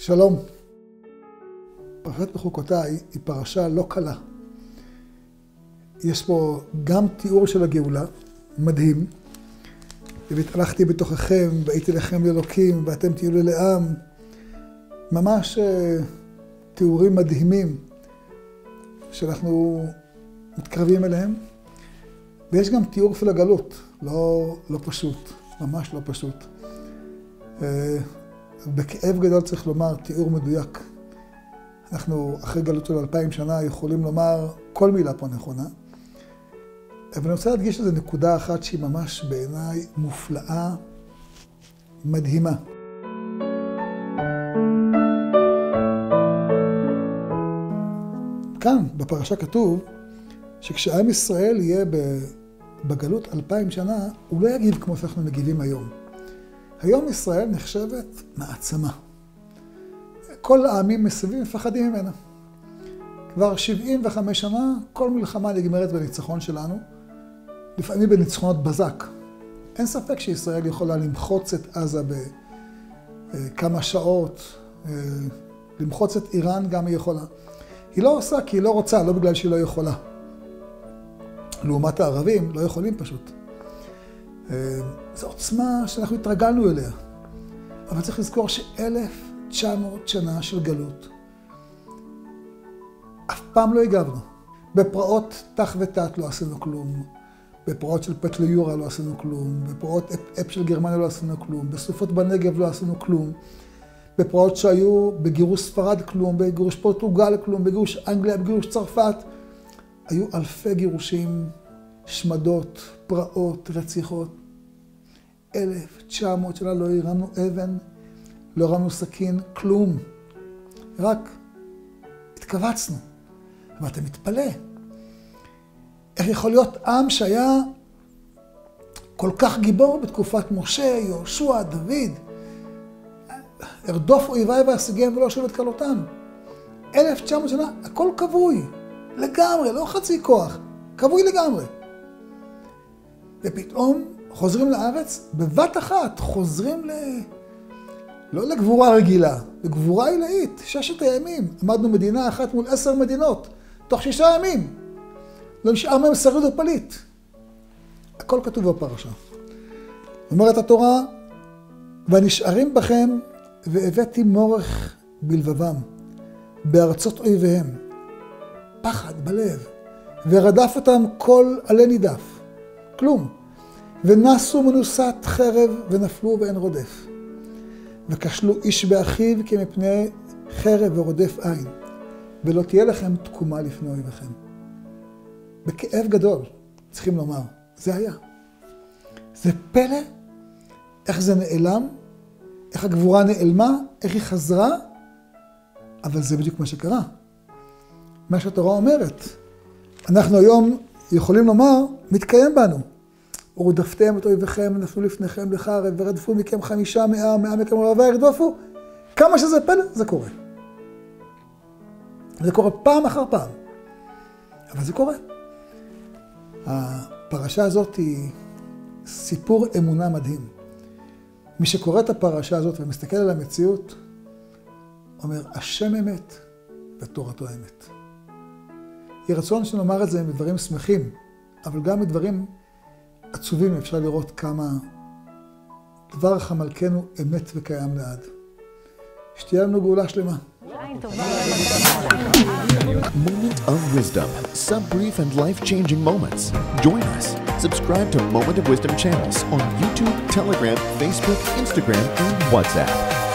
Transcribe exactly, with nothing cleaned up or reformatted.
שלום. פרשת בחוקותיי היא פרשה לא קלה. יש פה גם תיאור של הגאולה, מדהים. והתהלכתי בתוככם, והייתי לכם לאלוקים, ואתם תהיו לי לעם. ממש uh, תיאורים מדהימים שאנחנו מתקרבים אליהם. ויש גם תיאור של הגלות, לא, לא פשוט, ממש לא פשוט. Uh, בכאב גדול צריך לומר תיאור מדויק. אנחנו אחרי גלות של אלפיים שנה יכולים לומר כל מילה פה נכונה. אבל אני רוצה להדגיש איזו נקודה אחת שהיא ממש בעיניי מופלאה, מדהימה. כאן בפרשה כתוב שכשעם ישראל יהיה בגלות אלפיים שנה, הוא לא יגיב כמו שאנחנו מגיבים היום. היום ישראל נחשבת מעצמה. כל העמים מסביב מפחדים ממנה. כבר שבעים וחמש שנה, כל מלחמה נגמרת בניצחון שלנו, לפעמים בניצחונות בזק. אין ספק שישראל יכולה למחוץ את עזה בכמה שעות, למחוץ את איראן גם היא יכולה. היא לא עושה כי היא לא רוצה, לא בגלל שהיא לא יכולה. לעומת הערבים, לא יכולים פשוט. זו עוצמה שאנחנו התרגלנו אליה. אבל צריך לזכור שאלף תשע מאות שנה של גלות, אף פעם לא הגבנו. בפרעות תח ותת לא עשינו כלום, בפרעות של פטליורה לא עשינו כלום, בפרעות אפ של גרמניה לא עשינו כלום, בסופות בנגב לא עשינו כלום, בפרעות שהיו בגירוש ספרד כלום, בגירוש פורטוגל כלום, בגירוש אנגליה, בגירוש צרפת. היו אלפי גירושים, שמדות, פרעות, רציחות. אלף תשע מאות שנה לא הרמנו אבן, לא הרמנו סכין, כלום. רק התכווצנו. ואתה מתפלא. איך יכול להיות עם שהיה כל כך גיבור בתקופת משה, יהושע, דוד, הרדוף אויביי והשיגיהם ולא שוב את כלותם. אלף תשע מאות שנה, הכל כבוי. לגמרי, לא חצי כוח. כבוי לגמרי. ופתאום חוזרים לארץ, בבת אחת חוזרים ל... לא לגבורה רגילה, לגבורה עילאית, ששת הימים. עמדנו מדינה אחת מול עשר מדינות, תוך שישה ימים. לא נשאר מהם שריד ופליט. הכל כתוב בפרשה. אומרת התורה, ונשארים בכם והבאתי מורך בלבבם, בארצות אויביהם, פחד בלב, ורדף אותם כל עלי נידף. כלום. ונסו מנוסת חרב ונפלו ואין רודף. וכשלו איש באחיו כמפני חרב ורודף עין, ולא תהיה לכם תקומה לפני אויביכם. בכאב גדול, צריכים לומר, זה היה. זה פלא, איך זה נעלם, איך הגבורה נעלמה, איך היא חזרה, אבל זה בדיוק מה שקרה. מה שהתורה אומרת, אנחנו היום יכולים לומר, מתקיים בנו. ורדפתם את אויביכם, נפלו לפניכם לחרב, ורדפו מכם חמישה מאה, מאה מכם רבבה ירדופו. כמה שזה פלא, זה קורה. זה קורה פעם אחר פעם. אבל זה קורה. הפרשה הזאת היא סיפור אמונה מדהים. מי שקורא את הפרשה הזאת ומסתכל על המציאות, אומר, השם אמת ותורתו אמת. יהיה רצון שנאמר את זה מדברים שמחים, אבל גם מדברים עצובים אפשר לראות כמה דבר חמלכנו אמת וקיים לעד. שתהיה לנו גאולה שלמה. Moment of Wisdom, some brief and life-changing moments. Join us. Subscribe to Moment of Wisdom channels on YouTube, Telegram, Facebook, Instagram, and WhatsApp.